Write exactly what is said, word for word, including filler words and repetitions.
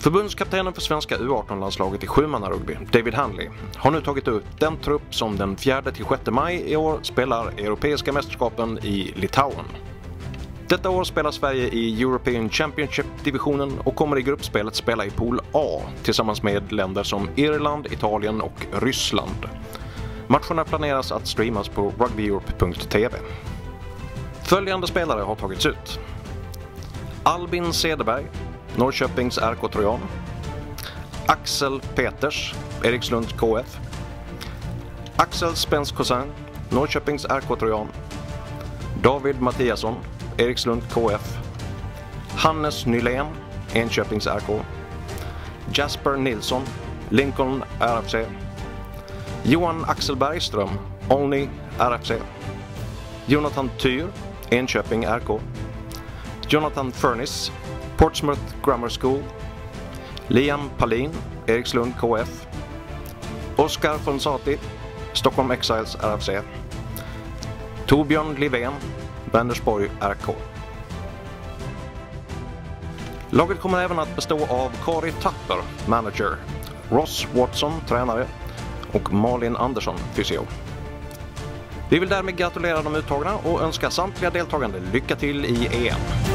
Förbundskaptenen för svenska U arton-landslaget i sjumanna-rugby, David Hanley, har nu tagit ut den trupp som den fjärde till sjätte maj i år spelar Europeiska mästerskapen i Litauen. Detta år spelar Sverige i European Championship-divisionen och kommer i gruppspelet spela i pool A tillsammans med länder som Irland, Italien och Ryssland. Matcherna planeras att streamas på rugby europe punkt t v. Följande spelare har tagits ut: Albin Cederberg, Norrköpings R K Trojan; Axel Peters, Erikslund K F; Axel Spence Cousin, Norrköpings R K Trojan; David Mattiasson, Erikslund K F; Hannes Nylén, Enköpings R K; Jasper Nilsson, Lincoln R F C; Johan Axel Bergström, Olney R F C; Jonathan Tyr, Enköping R K; Jonathan Furniss, Portsmouth Grammar School; Liam Palin, Erikslund K F; Oskar Fonsati, Stockholm Exiles R F C; Torbjörn Livén, Vänersborg R K. Laget kommer även att bestå av Kari Tapper, manager, Ross Watson, tränare, och Malin Andersson, fysio. Vi vill därmed gratulera de uttagna och önska samtliga deltagande lycka till i E M.